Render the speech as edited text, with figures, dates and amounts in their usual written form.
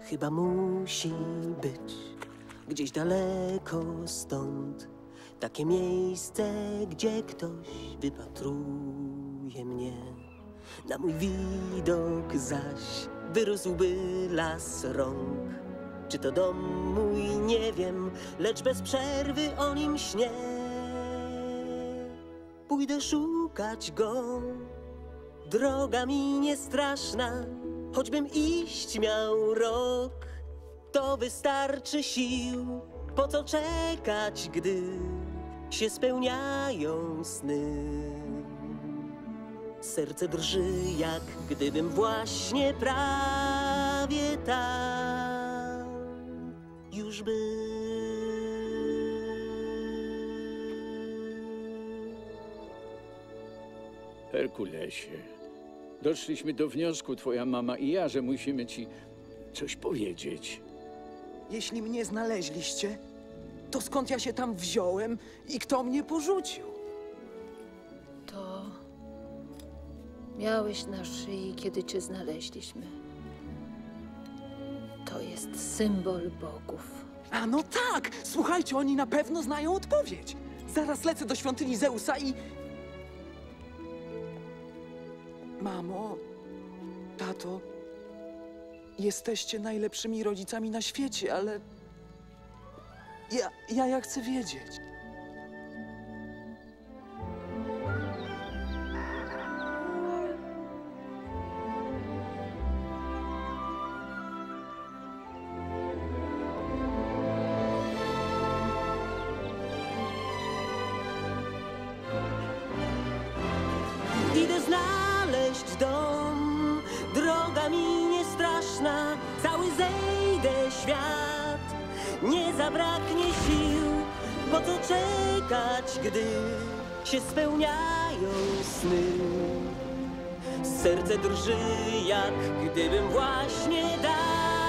Chyba musi być gdzieś daleko stąd takie miejsce, gdzie ktoś wypatruje mnie. Na mój widok zaś wyrósłby las rąk. Czy to dom mój, nie wiem, lecz bez przerwy o nim śnię. Pójdę szukać go, droga mi nie straszna, choćbym iść miał rok, to wystarczy sił. Po co czekać, gdy się spełniają sny? Serce drży, jak gdybym właśnie prawie tam już był. Herkulesie, doszliśmy do wniosku, twoja mama i ja, że musimy ci coś powiedzieć. Jeśli mnie znaleźliście, to skąd ja się tam wziąłem i kto mnie porzucił? To miałeś na szyi, kiedy cię znaleźliśmy. To jest symbol bogów. A no tak! Słuchajcie, oni na pewno znają odpowiedź. Zaraz lecę do świątyni Zeusa i... Mamo, tato, jesteście najlepszymi rodzicami na świecie, ale... Ja chcę wiedzieć. Idę znaleźć dom, droga mi nie straszna, cały zejdę świat, nie zabraknie sił. Po co czekać, gdy się spełniają sny? Serce drży, jak gdybym właśnie dał